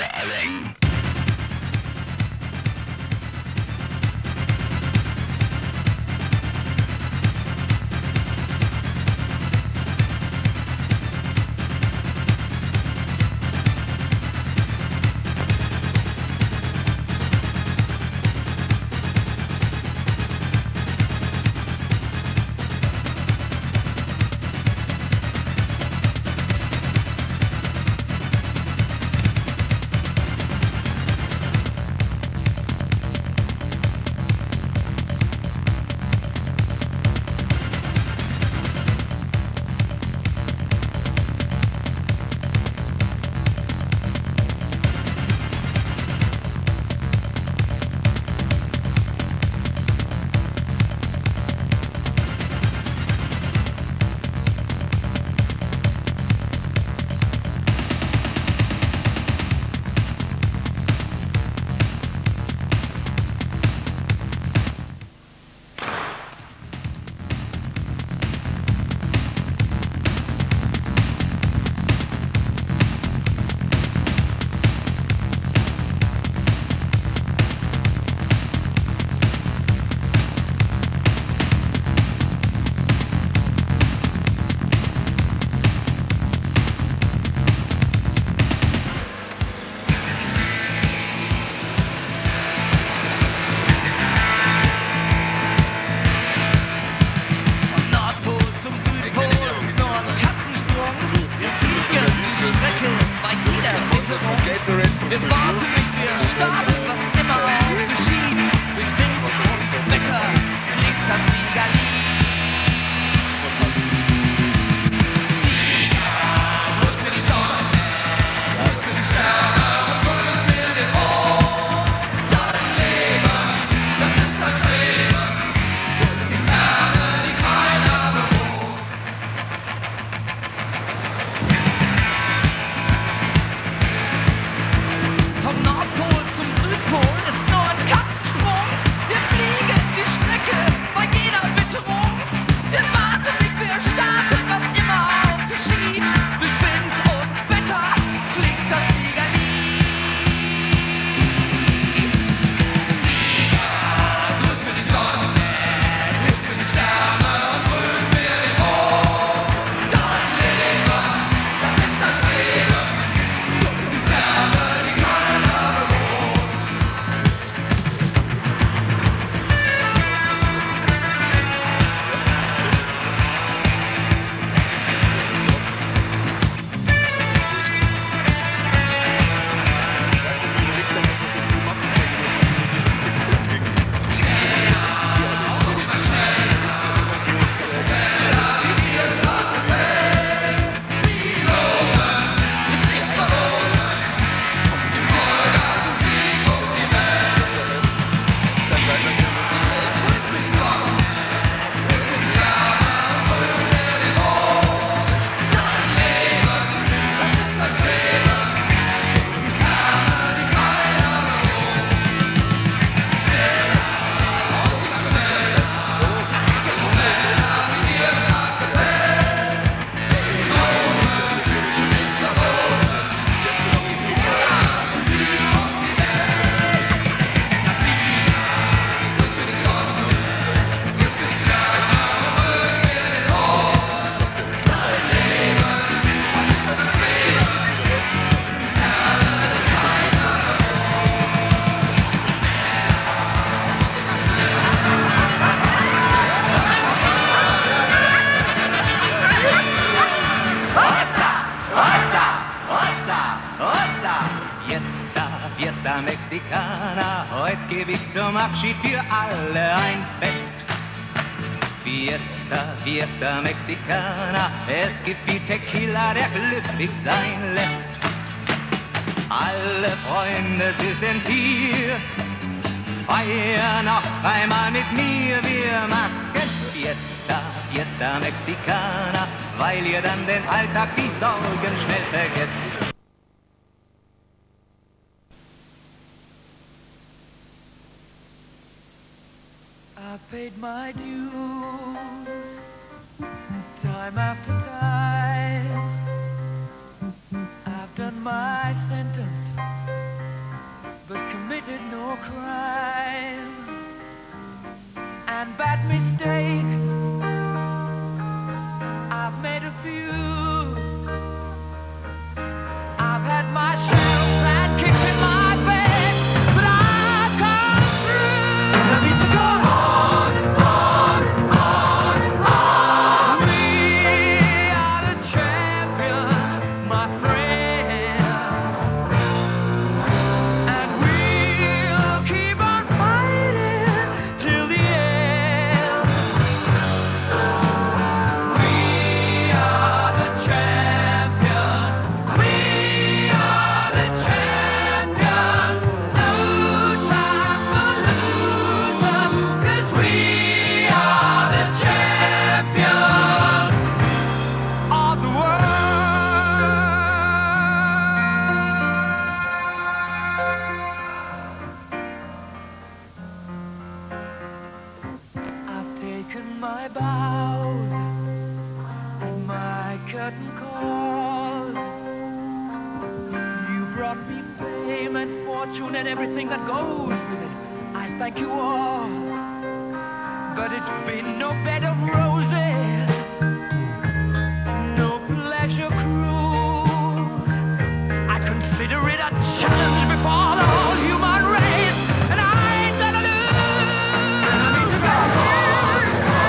Aleng. Wir warten nicht, wir starten, was immer auch geschieht. Durch Wind und Wetter klingt das Fliegerlied. Flieger, los für die Sonne, los für die Sterne und grüß mir den Mond. Dein Leben, das ist ein Streben, durch die Ferne, die keiner bewohnt. Vom Nordpol zum Südpol ist nur ein Katzensprung. Wir fliegen die Strecke bei jeder Witterung. Wir warten nicht, wir starten, was immer auch geschieht. Durch Wind und Wetter klingt das Fliegerlied. Flieger, grüß für die Sonne, grüß für die Sterne und grüß mir den Mond. Dein Leben, das ist das Streben, durch die Ferne, die keiner bewohnt. Fiesta, Fiesta Mexicana, heute gebe ich zum Abschied für alle ein Fest. Fiesta, Fiesta Mexicana, es gibt wie Tequila, der glücklich sein lässt. Alle Freunde, sie sind hier, feiern noch einmal mit mir, wir machen Fiesta, Fiesta Mexicana, weil ihr dann den Alltag, die Sorgen schnell vergesst. I paid my dues, time after time. I've done my sentence, more crime and bad mistakes. I've made a few. I've had my share of bad kicks in my face, but I've come through. And I need to go on and on and on and on. We are the champions, my friends, and we'll keep on fighting till the end. We are the champions. We are the champions. No time for losers, 'cause we are the champions of the world. I've taken my bows and my curtain calls. You brought me fame and fortune and everything that goes with it. I thank you all, but it's been no bed of roses, no pleasure cruise. I consider it a challenge before the whole human race, and I ain't gonna lose. And I need to go on,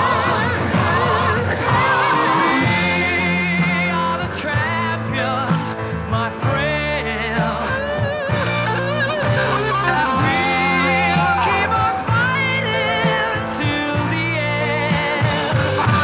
We are the champions, my friends, and we'll keep on fighting till the end.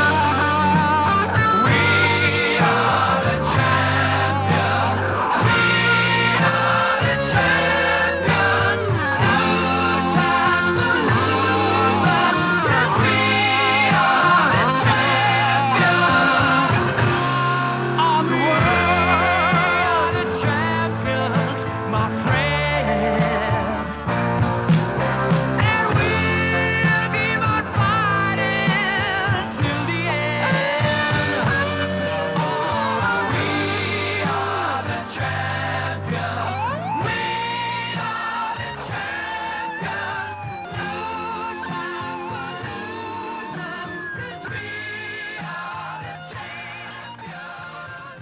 We are the champions. We are the champions. No time for losers, 'cause we are the champions of the world. The champions, my friends, and we'll keep on fighting till the end. Oh, we are the champions. We are the champions. No time for losers, 'cause we are the champions.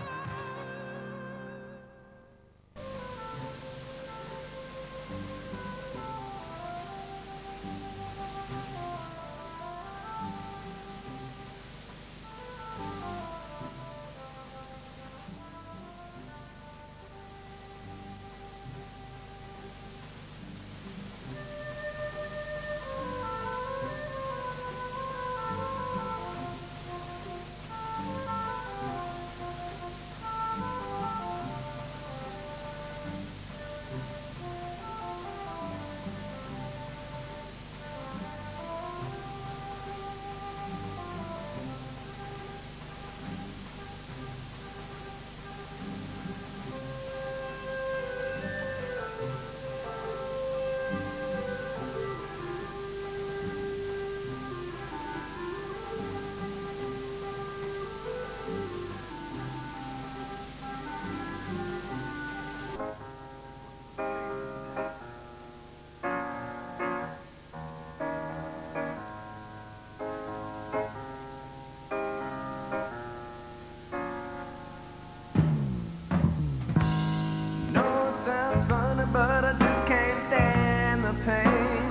No, it sounds funny, but I just can't stand the pain.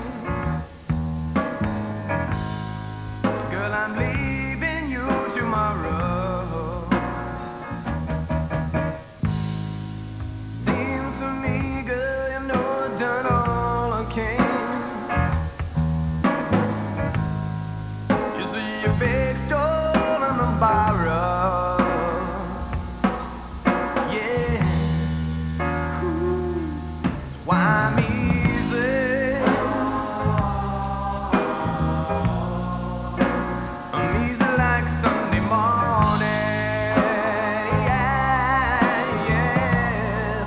Girl, I'm leaving you tomorrow. Seems to me, girl, you know I've done all I can. Just so you big stolen and borrow. Yeah. Why I'm easy? I'm easy like Sunday morning. Yeah, yeah.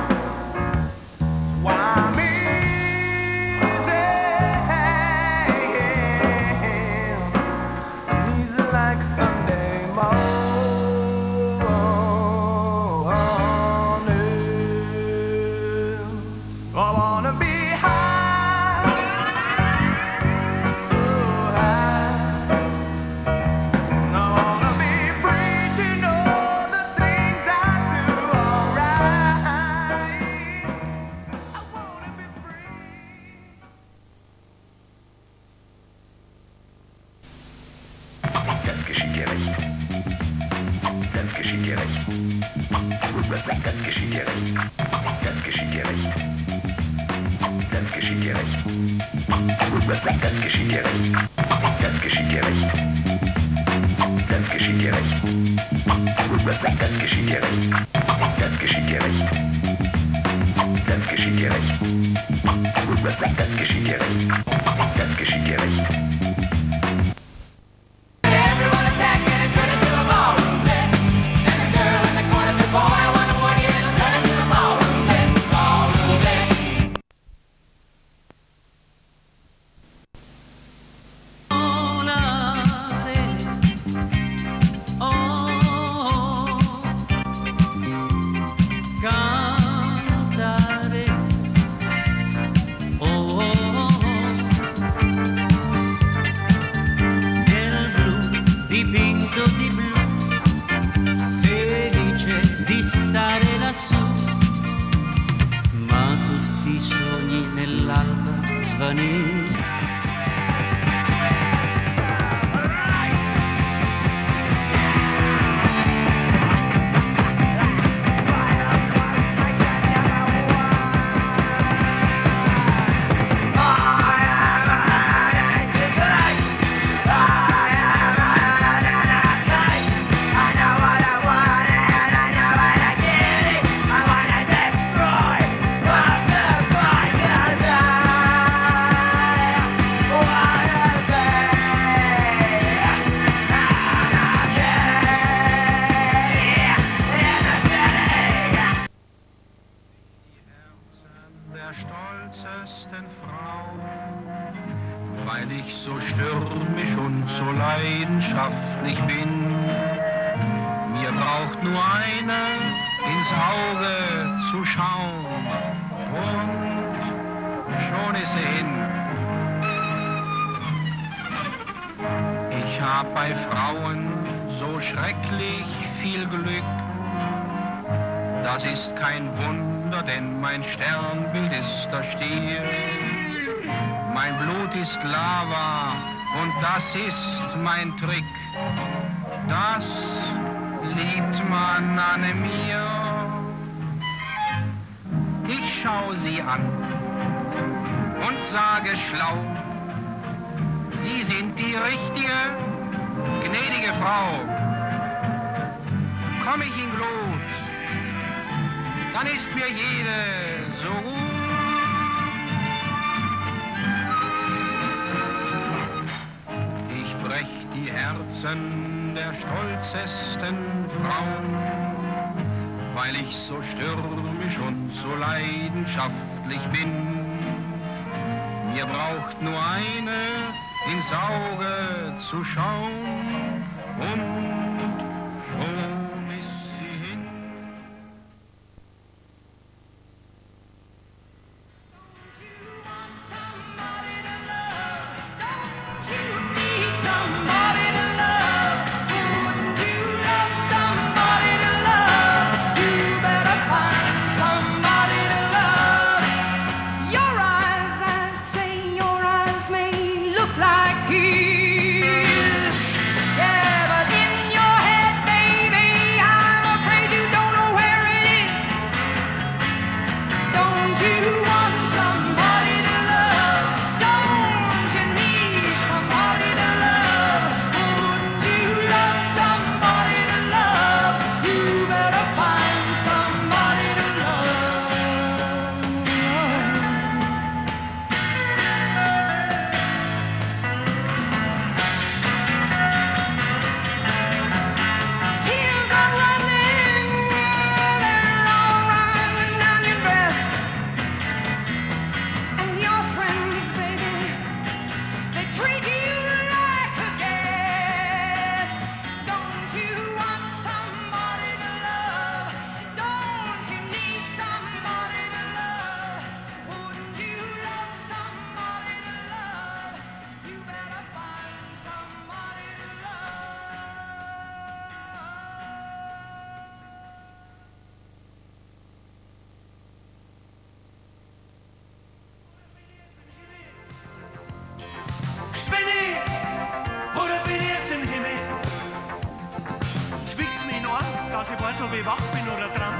Why I'm easy? I'm geschieht dir recht. Das geschieht dir recht. Das geschieht dir recht. Das geschieht dir recht. Das geschieht dir recht. Das geschieht dir recht. Das geschieht dir recht. Das geschieht dir recht. Das geschieht dir recht. Das geschieht dir recht. Das geschieht dir recht. Das geschieht dir recht. Das geschieht dir recht. Everyone attacking and turn it to a ballroom blitz. And the girl in the corner said, boy, I wanna warn you, it'll turn it to a ballroom blitz. Ballroom blitz. Cantare, nel blu dipinto di blu, felice di stare lassù, ma tutti i sogni nell'alba svaniscono. Der stolzesten Frau, weil ich so stürmisch und so leidenschaftlich bin. Mir braucht nur einer ins Auge zu schauen und schon ist sie hin. Ich hab bei Frauen so schrecklich viel Glück. Das ist kein Wunder, denn mein Sternbild ist der Stier. Mein Blut ist Lava und das ist mein Trick. Das liebt man an mir. Ich schau sie an und sage schlau, Sie sind die richtige, gnädige Frau. Komm ich in Glut, dann ist mir jede so gut. Ich brech die Herzen der stolzesten Frauen, weil ich so stürmisch und so leidenschaftlich bin. Mir braucht nur eine ins Auge zu schauen und schon ist sie hin. so wie wach bin oder dran.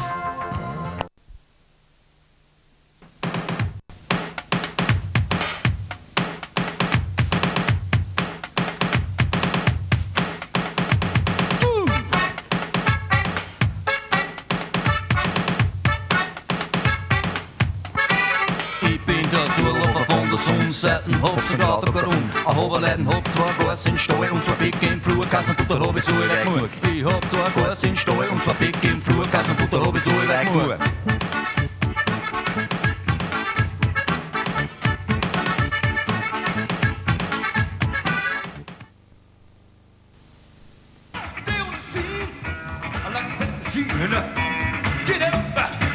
Setten, hopp, so grad og rom. Jeg håper leden hopp, tvær gås sin ståi, og tvær pikk inn fluekassen, putter hodet så i vekk mug. I hopp, tvær gås sin ståi, og tvær pikk inn fluekassen, putter hodet så i vekk mug. Get up!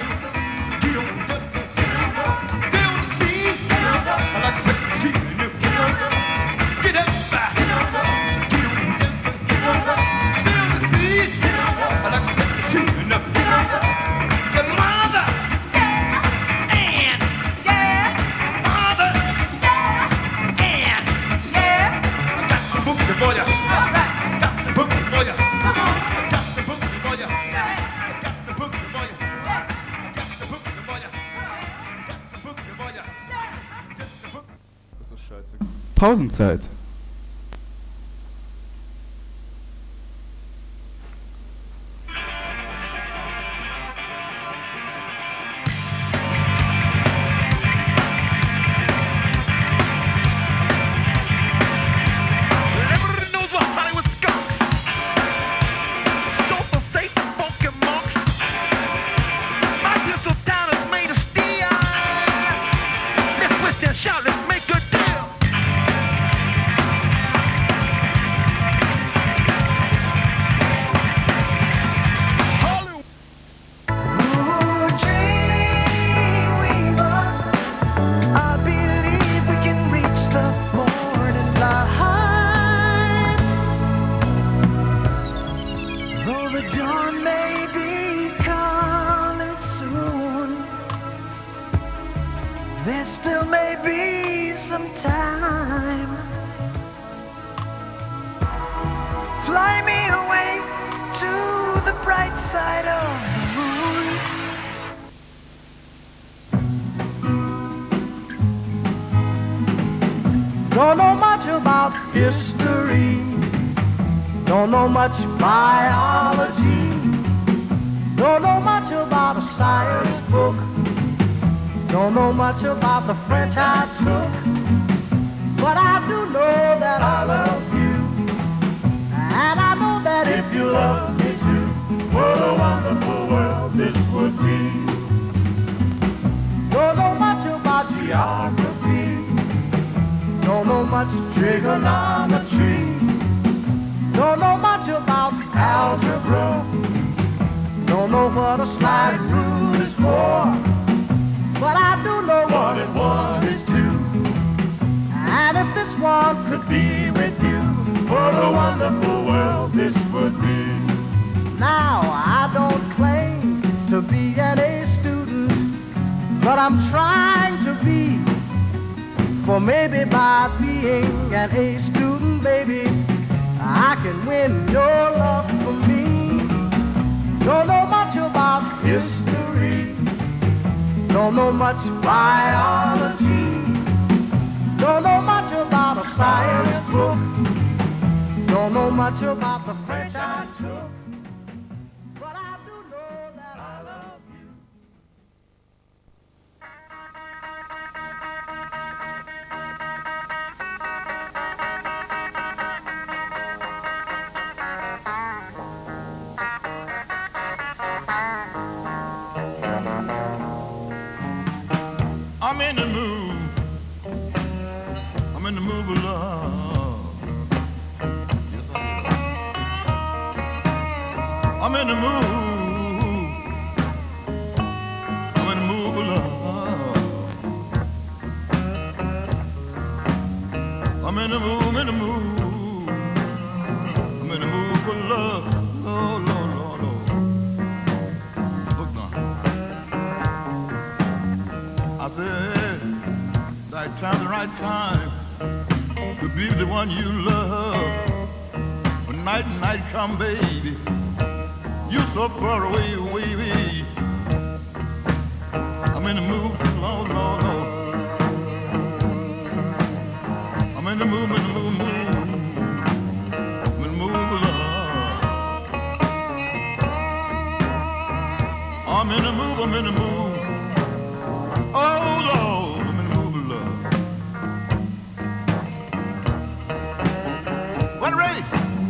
Pausenzeit. There still may be some time. Fly me away to the bright side of the moon. Don't know much about history. Don't know much biology. Don't know much about a science book. Don't know much about the French I took, but I do know that I love you, and I know that if you love me too, what a wonderful world this would be. Don't know much about geography, don't know much trigonometry, don't know much about algebra, don't know what a sliding rule is for. But I do know 1 and 1 is 2. And if this one could be with you, what a wonderful world this would be. Now, I don't claim to be an A student, but I'm trying to be. For maybe by being an A student, baby, I can win your love for me. Don't know much about history. Don't know much biology. Don't know much about a science book. Don't know much about the French I took. But I do know that I love you. I'm in the mood. I'm in the mood for love. Yes, I am. I'm in the mood. I'm in the mood for love. I'm in the mood. I'm in the mood. I'm in the mood for love. Oh, Lord, Lord, Lord. Look now. I said, right time, the right time to be the one you love. When night and night come, baby, You're so far away, away, away. I'm in the mood, Lord, Lord, Lord. I'm in the mood, in the mood, mood. I'm in the mood, Lord. I'm in the mood, I'm in the mood. Oh, Lord, I'm in the mood, Lord. What Ray?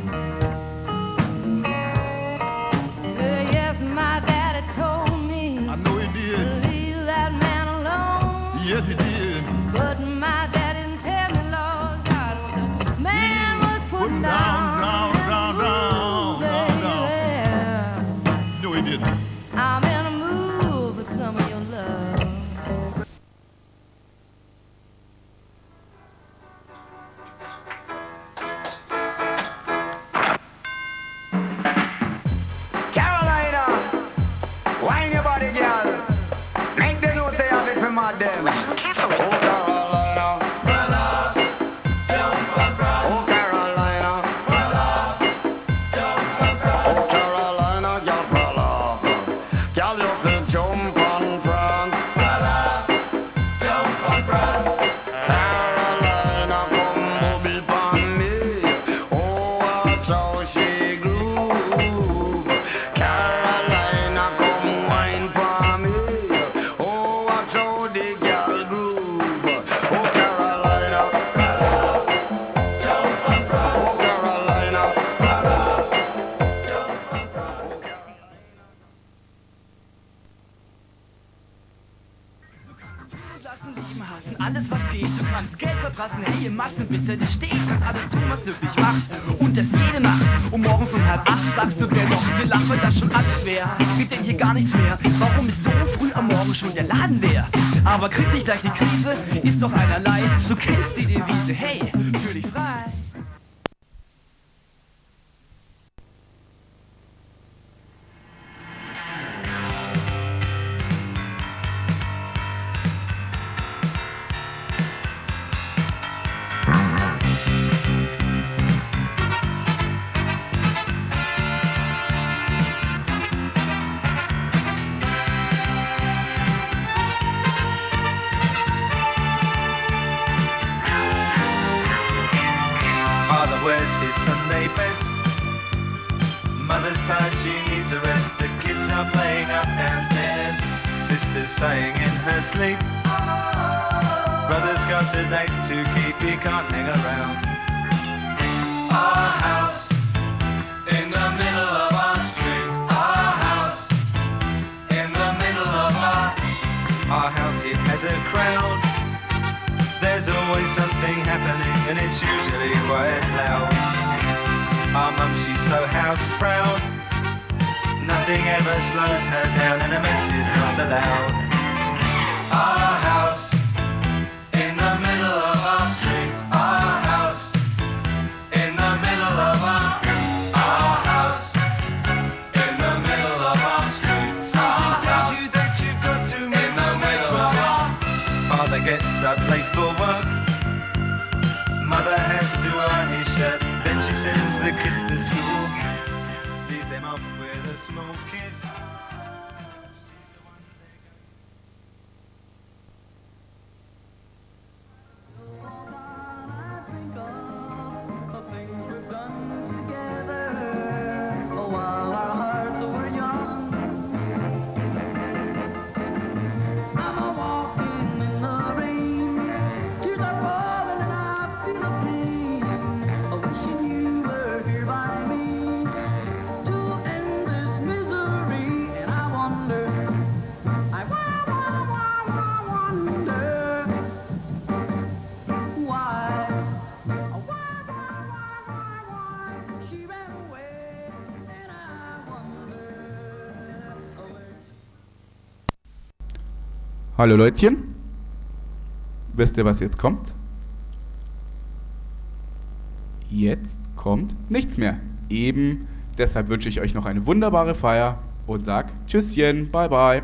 Yes, my daddy told me I know he did. leave that man alone. Yes, he did. But my dad didn't tell me, Lord God, what the man was putting down. Down, down, down, down, down. Yeah. No, he didn't. I'm in a mood for some of your love. Carolina, wine your body, girl. Make the note say I'm it for my them. Oh, Carolina. Oh, Carolina. Oh, Carolina, girl, brother. Girl, you can jump on France. Carolina, come booby pon me. Oh, watch how she groove. Carolina, come wine pon me. Oh, watch how the girl groove. Oh, Carolina. Oh, Carolina. Lassen, lieben, hassen, alles was geht. Du kannst Geld verprassen, hey, in Massen, bis er dich steht. Kannst alles tun, was glücklich macht. Und das jede Nacht. Und morgens um 7:30 sagst du, wer doch gelacht, wenn das schon alles wär. Geht denn hier gar nichts mehr? Warum ist so früh am Morgen schon der Laden leer? Aber krieg nicht gleich die Krise, ist doch einerlei. Du kennst die Devise, hey, fühl dich frei. Father wears his Sunday best. Mother's tired, she needs a rest. The kids are playing up downstairs. Sister's sighing in her sleep. Brother's got a date to keep, he can't hang around. Our house in the middle of our street. Our house in the middle of our house, it has a crowd. There's always something happening and it's usually quite loud. Our mum, she's so house proud. Nothing ever slows her down and a mess is not allowed. Our house in the middle of our street. Our house in the middle of our house in the middle of our street. Something tells you that you've got to in the middle of our. Father gets up late for work. Mother has to iron his shirt. Then she sends the kids to school. Sees them off with a small kiss. Hallo Leutchen, wisst ihr, was jetzt kommt? Jetzt kommt nichts mehr. Eben, deshalb wünsche ich euch noch eine wunderbare Feier und sag Tschüsschen, bye bye.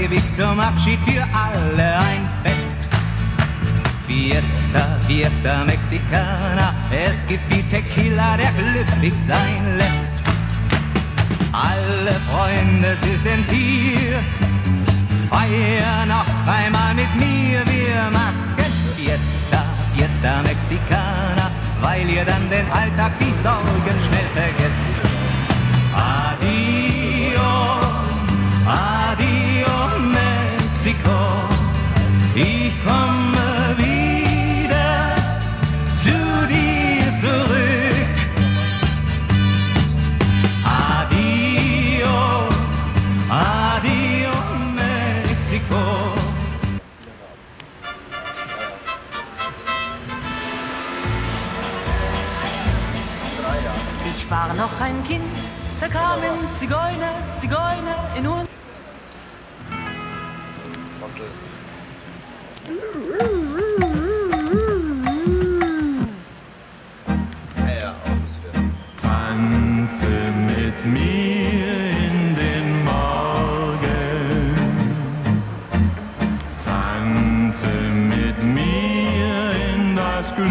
gebe ich zum Abschied für alle ein Fest. Fiesta, Fiesta Mexicana, es gibt viel Tequila, der glücklich sein lässt. Alle Freunde, sie sind hier, feiern noch einmal mit mir. Wir machen Fiesta, Fiesta Mexicana, weil ihr dann den Alltag, die Sorgen schnell vergesst. Adio, adio Mexiko, ich komme wieder zu dir zurück. Adio, adio Mexiko. Ich war noch ein Kind, da kamen Zigeuner, Zigeuner in uns. Tanze mit mir in den Morgen, tanze mit mir in das Glück,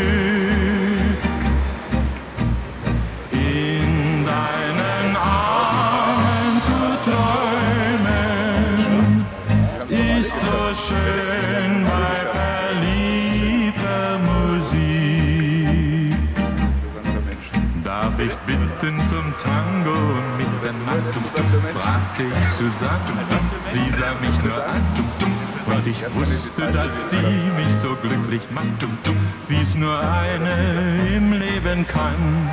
in deinen Armen zu träumen, ist so schön bei verliebter Musik. Darf ich bitten zum Tango und mit der Nacht, fragte ich Susanne, sie sah mich nur an, und ich wusste, dass sie mich so glücklich macht, wie es nur eine im Leben kann.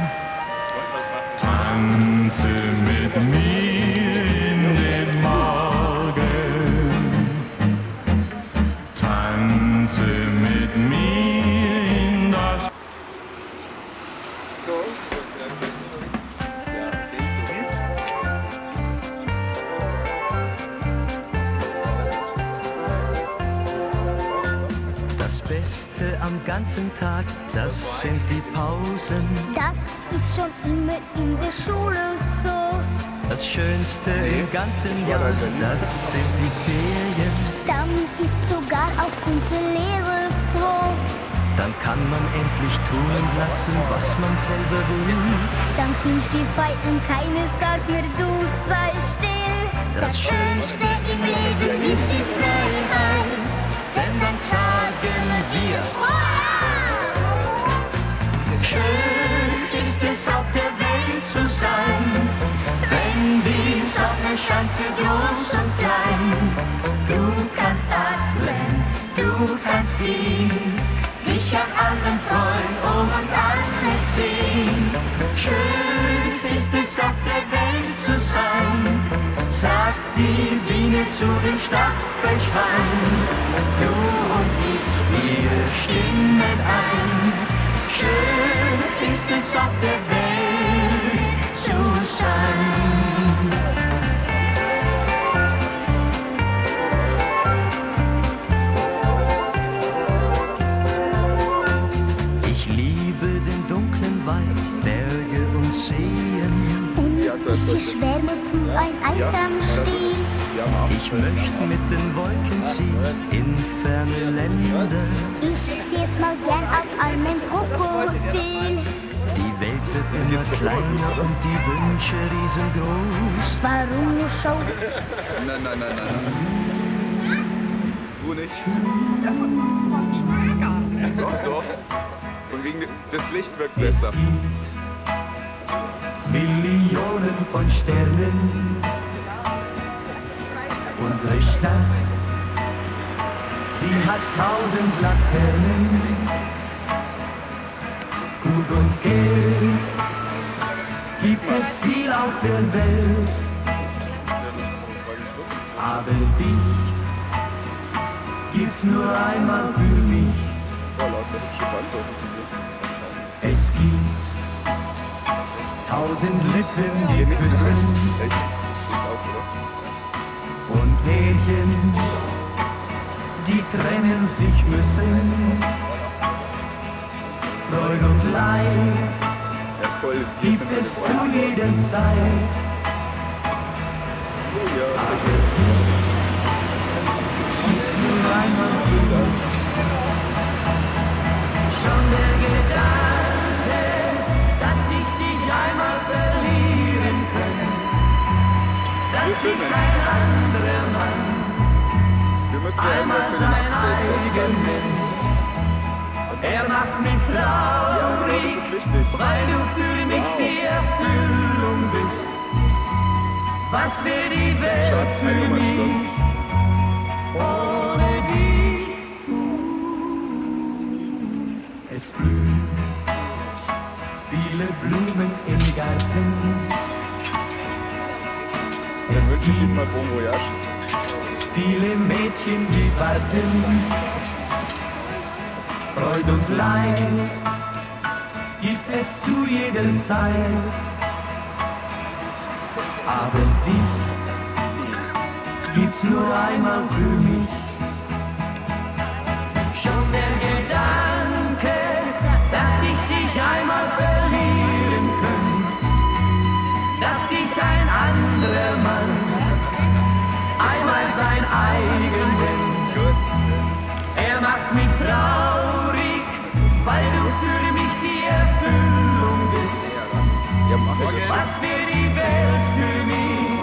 Tanze mit mir in den Morgen, tanze mit mir in das Das Beste am ganzen Tag, das sind die Pausen. Das ist schon immer in der Schule so. Das Schönste im ganzen Jahr, das sind die Ferien. Dann ist sogar auch unsere Lehre froh. Dann kann man endlich tun und lassen, was man selber will. Dann sind wir frei und keiner sagt mir, du sei still. Das Schönste im Leben ist die Freiheit. Denn dann sagen wir, Hurra! Schön ist es auf der Welt zu sein, wenn die Sonne scheint für groß und klein. Du kannst atmen, du kannst sehen, dich an allem freuen und alles sehen. Schön ist es auf der Welt zu sein, sagt die Biene zu dem Stachelschwein. Du und ich, wir stimmen ein. Schön ist es auf der Welt zu sein. Ich liebe den dunklen Wald, Berge und Seen. Und ich schwärme für ein einsam Stiel. Ich möchte mit den Wolken ziehen in ferne Länder. Ich seh's mal gern auf einem Krokodil. Die Welt wird immer kleiner und die Wünsche riesengroß. Warum nur Show? Nein. Du nicht? Doch. Und wegen das Licht wirkt besser. Millionen von Sternen. Unsere Stadt, sie hat 1000 Laternen. Gut und Geld gibt es viel auf der Welt. Aber dich gibt's nur einmal für mich. Es gibt 1000 Lippen, die küssen. Und Pärchen, die trennen sich müssen. Freud und Leid gibt es zu jeder Zeit. Aber dich macht mich traurig, weil du für mich die Erfüllung bist. Was wäre die Welt für mich ohne dich? Es blühen viele Blumen im Garten. Dann wünsche ich Ihnen mal Bon Voyage. Viele Mädchen, die warten. Freud und Leid gibt es zu jeder Zeit. Aber dich gibt's nur einmal für mich. Schon der Gedanke, dass ich dich einmal verlieren könnte, dass dich ein anderer Mann einmal sein eigen nennt. Er macht mich traurig, weil du für mich die Erfüllung bist. Was wäre die Welt für mich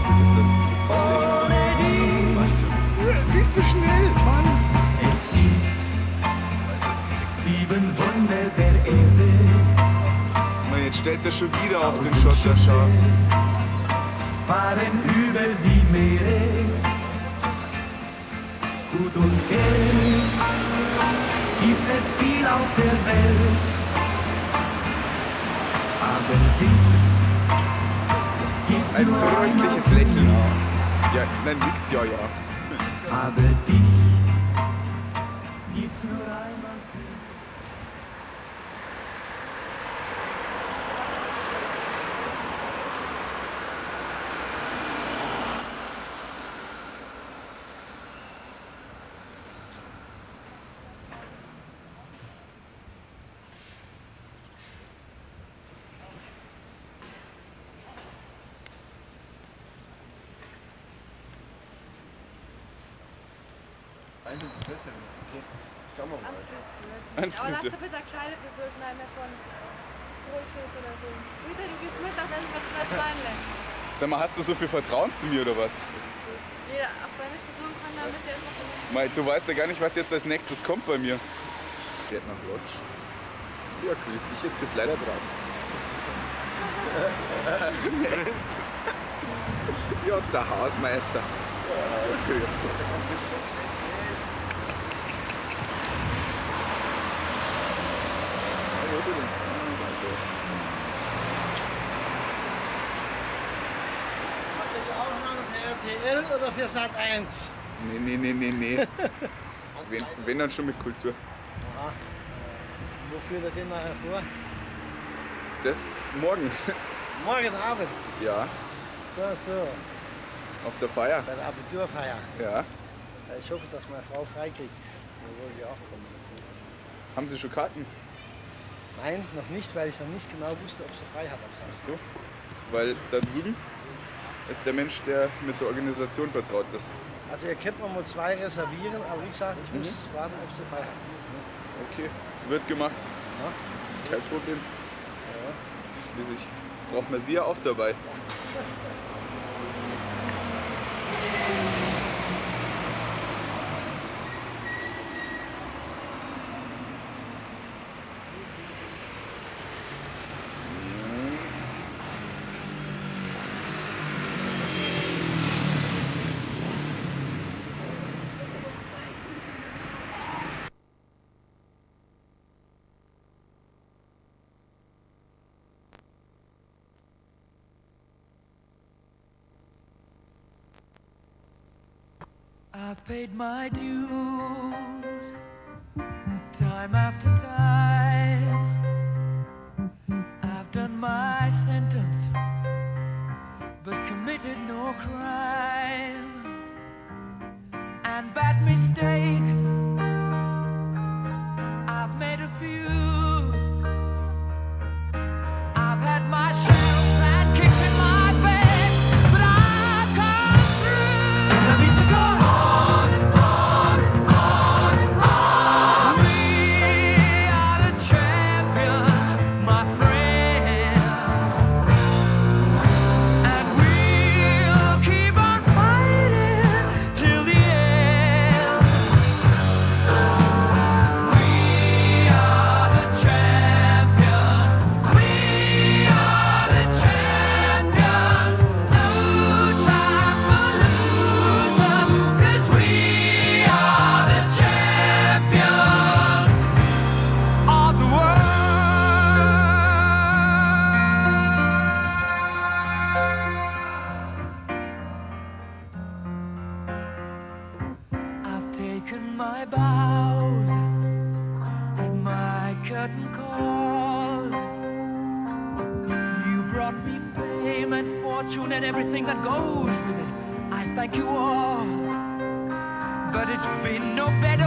ohne dich? Nicht so schnell, Mann! Es gibt 7 Wunder der Erde. Mann, jetzt stellt er schon wieder auf den Schotterschaf. Fahren über die Meere. Gut und Geld gibt es viel auf der Welt. Aber dich gibt's Ein nur freundliches einmal. Lächeln. Ja, nein, nix, ja. Aber dich gibt's nur einmal. Schauen wir mal. Aber lass dir bitte eine gescheite Frisur schneiden, nicht von Bullshit oder so. Bitte, du gehst mit, dass er sich was gescheit schneiden lässt. Sag mal, hast du so viel Vertrauen zu mir oder was? Jeder auf deine Frisur kann da ein bisschen etwas benutzen. Mei, du weißt ja gar nicht, was jetzt als nächstes kommt bei mir. Fährt nach Lodge. Ja, grüß dich, jetzt bist leider drauf. Ja, der Hausmeister. Ja, grüß dich. Wo ist er denn? Macht ihr die Aufnahme für RTL oder für Sat1? Nee. wenn dann schon mit Kultur. Aha. Wo führt er den nachher vor? Das morgen. Morgen Abend? Ja, So. auf der Feier. Bei der Abiturfeier. Ja. Ich hoffe, dass meine Frau freikriegt. Da wollen wir auch kommen. Haben Sie schon Karten? Nein, noch nicht, weil ich noch nicht genau wusste, ob sie frei hat am Samstag. So. Weil da drüben ist der Mensch, der mit der Organisation vertraut ist. Also ihr könnt noch mal 2 reservieren, aber wie gesagt, ich muss warten, ob sie frei hat. Okay, wird gemacht. Ja. Kein Problem. Ja. Schließlich braucht man Sie ja auch dabei. I've paid my dues, time after time. I've done my sentence, but committed no crime. And bad mistakes, I've made a few. I've had my shells and kicked in my face, but I've come through. And I need to go on. We are the champions, my friends, and we'll keep on fighting till the end. my bows and my curtain calls. You brought me fame and fortune and everything that goes with it. I thank you all, but it's been no better